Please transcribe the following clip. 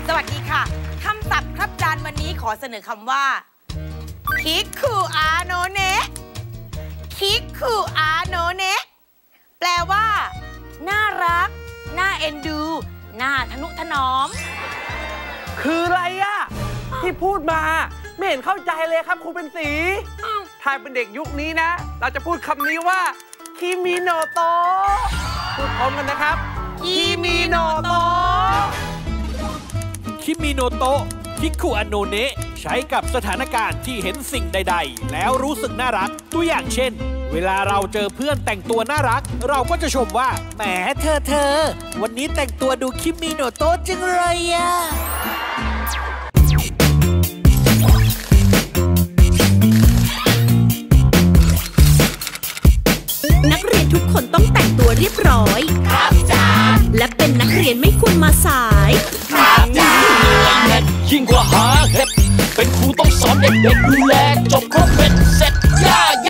สวัสดีค่ะคำศัพท์ครับจานวันนี้ขอเสนอคำว่าคิกคูอาโนเนะคิกคูอาโนเนะแปลว่าน่ารักน่าเอ็นดูน่าทนุถนอมคืออะไรอะที่พูดมาไม่เห็นเข้าใจเลยครับครูเป็นสีถ้าเป็นเด็กยุคนี้นะเราจะพูดคำนี้ว่าคิมิโนโตะพูดพร้อมกันนะครับคิมิโนโตะคิมิโนโตะคิคุอาโนเนะใช้กับสถานการณ์ที่เห็นสิ่งใดๆแล้วรู้สึกน่ารักตัวอย่างเช่นเวลาเราเจอเพื่อนแต่งตัวน่ารักเราก็จะชมว่าแหมเธอวันนี้แต่งตัวดูคิมิโนโตะจังเลยอะนักเรียนทุกคนต้องแต่งตัวเรียบร้อยครับจ้าและเป็นนักเรียนไม่ควรมาสายครับจ้ายิ่งกว่าหาเห็ดเป็นครูต้องสอนเด็กๆดูแลจบครบเป็นเสร็จย่า